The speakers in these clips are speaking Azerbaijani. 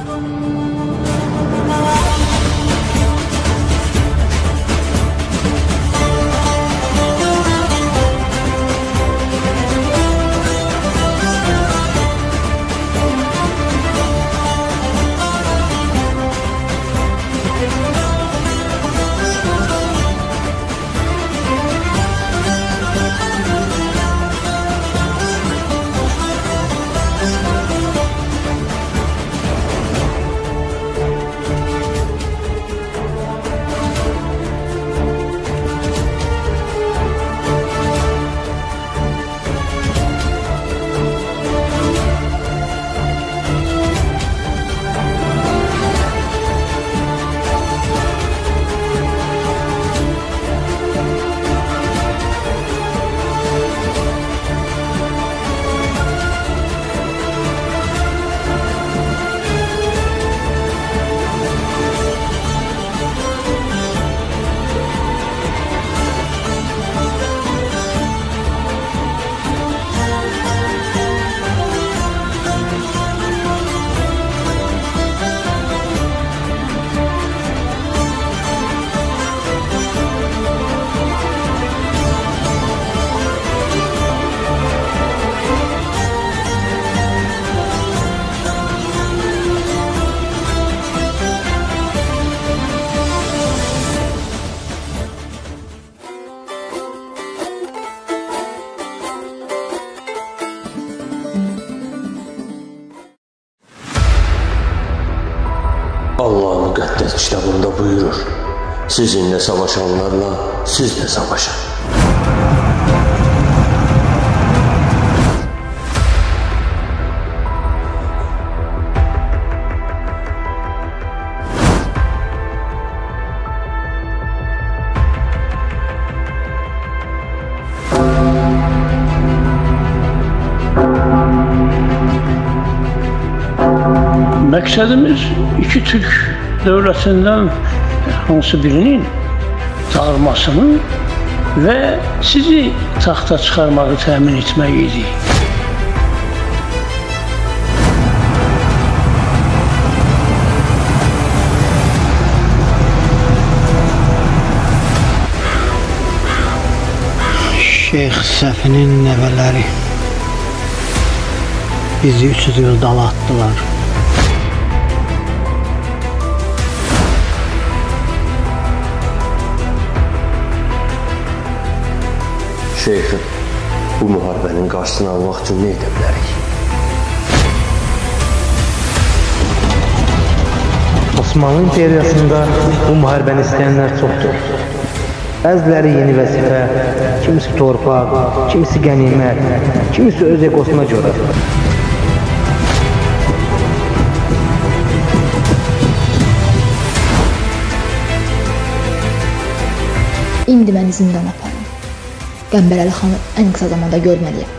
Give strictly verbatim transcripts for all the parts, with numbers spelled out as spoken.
Allah müqəddəs kitabında buyurur, sizinle savaşanlarla siz de savaşın. Məqsədimiz iki Türk dövlətindən hansı birinin dağılmasını və sizi taxta çıxarmağı təmin etmək idi. Şeyx Səfinin nəvələri bizi üç yüz il dala atdılar. Şeyxim, bu müharibənin qarşısını almaq üçün nə edə bilərik? Osmanlı İmperiyasında bu müharibəni istəyənlər çoxdur. Bəziləri yeni vəzifə, kimisi torpaq, kimisi qənimət, kimisi öz egosuna görə. İndi məni zindana aparın. Qəmbərəli xanı ən qısa zamanda görməliyəm.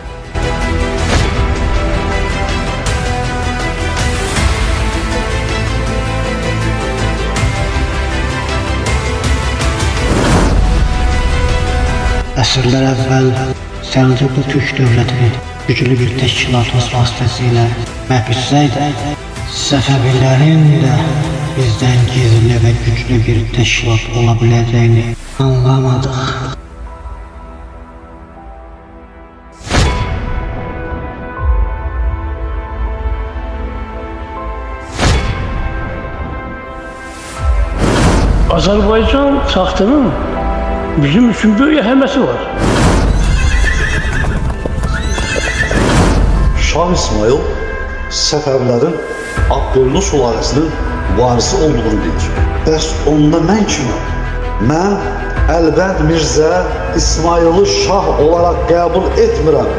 Əsrlər əvvəl Səlcuqlu Türk dövlətinin güclü bir təşkilatımız vasitəsilə məhv etsəydi, Səfəvilərin də bizdən gizli və güclü bir təşkilat ola biləcəyini anlamadıq. Azərbaycan taxtının bizim üçün böyük əhəmiyyəti var. Şah İsmail Səfəvilərin Abdülnur sülaləsinin varisi olduğunu bilir. Bəs onda mən kiməm? Mən Əlbənd Mirzə İsmaili şah olaraq qəbul etmirəm.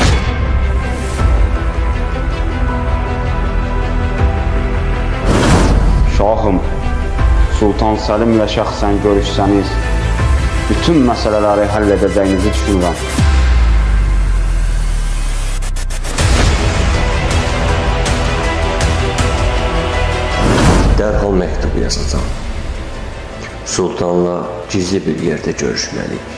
Şahım, Sultan Səlimlə şəxsən görüşsəniz, bütün məsələləri həll edəcəyinizi düşünürəm. Dərhal məktub yazacağım. Sultanla gizli bir yerdə görüşməliyik.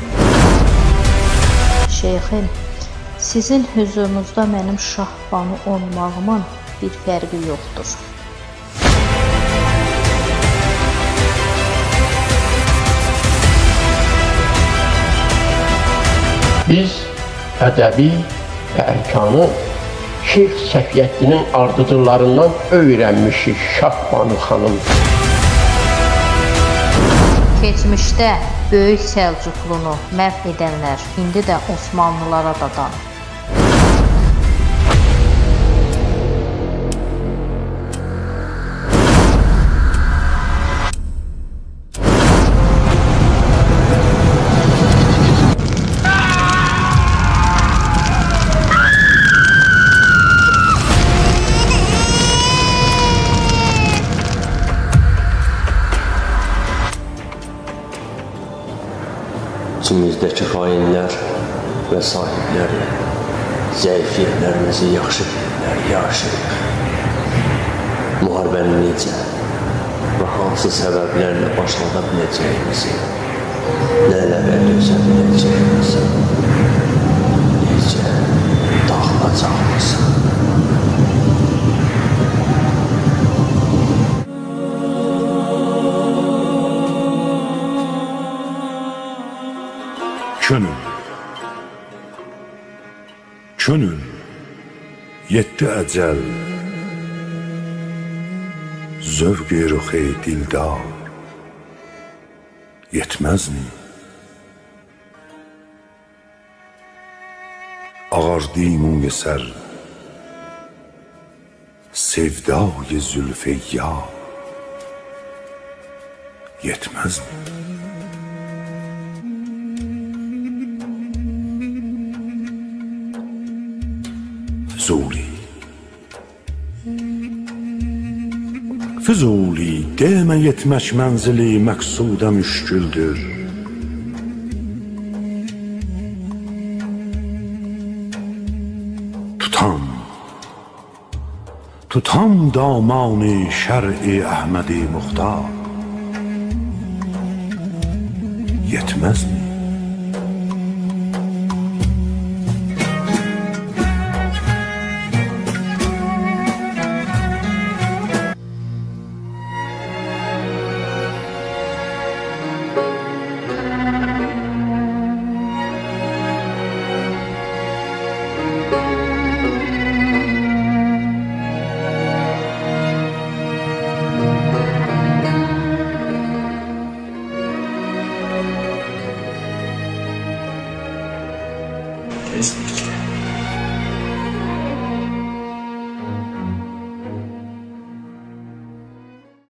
Şeyxim, sizin hüzurunuzda mənim şahbanı olmağımın bir fərqi yoxdur. Biz ədəbi və ərkanı Şeyx Səfiyyəddinin ardıdırlarından öyrənmişik Şahbanu xanım. Keçmişdə Böyük Səlcuqlunu məhv edənlər indi də Osmanlılara dadan. İçimizdəki xainlər və sahibləri zəifiyyətlərimizi yaxşı bilirlər, yaşayıq. Müharibənin necə və hansı səbəblərlə başlada biləcəyimizi, nələrə dözə biləcəyimizi, necə dağılacağımızı. Könül, könül, yetdi əcəl, zövq-i ruxi dildar, yetməz mi? Ağardı muy sər, sevdayı zülfeyyar, yetməz mi? Füzuli, Füzuli, demə yetmək mənzili məqsuda müşküldür. Tutam, tutam damanı şər-i Əhmədi Muxtar, yetməz mi?